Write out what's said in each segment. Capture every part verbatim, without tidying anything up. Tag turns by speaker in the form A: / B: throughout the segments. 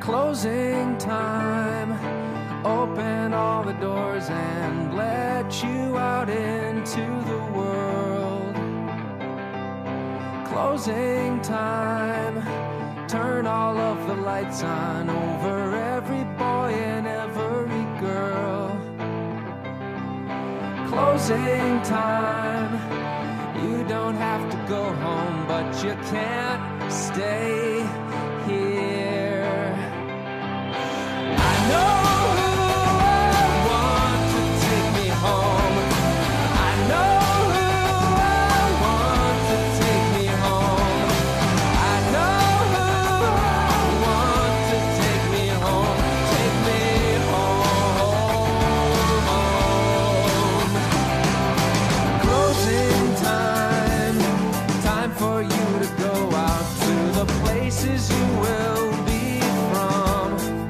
A: Closing time. Open all the doors and let you out into the world. Closing time. Turn all of the lights on over every boy and every girl. Closing time. You don't have to go home, but you can't stay here. I know who I want to take me home. I know who I want to take me home. I know who I want to take me home. Take me home. Closing time. Time for you to go out to the places you will be from.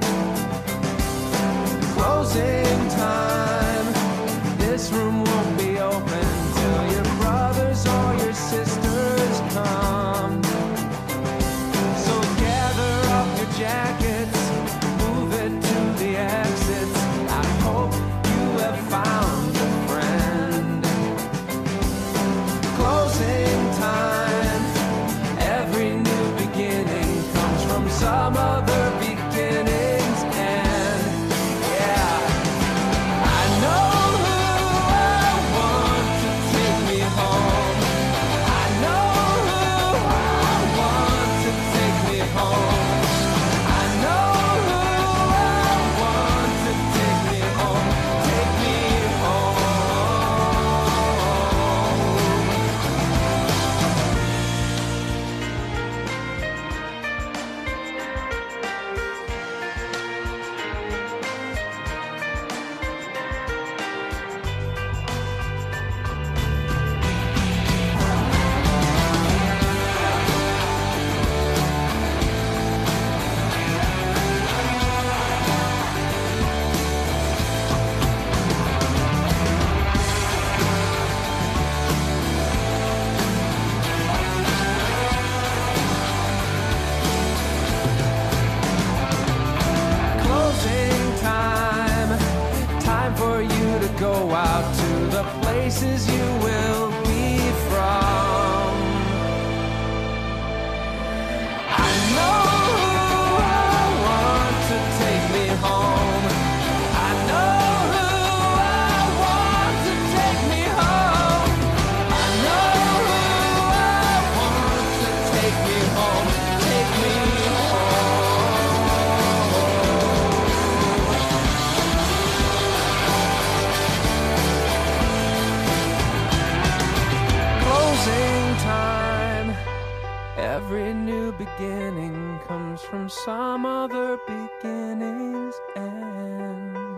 A: Closing time. This room won't be open till your brothers or your sisters come. So gather up your jackets, move it to the exits. I hope you have found a friend. Closing time. Every new beginning comes from some other beginning's end. Yeah. I know who I want to take me home. I know who I want to take me home. I know who I want to take me home. Take me home. Closing time. Time for you to go out to the places you will be from. I know who I want to take me home. I know who I want to take me home. I know who I want to take me home. Take me home. Closing time. Every new beginning comes from some other beginning's end.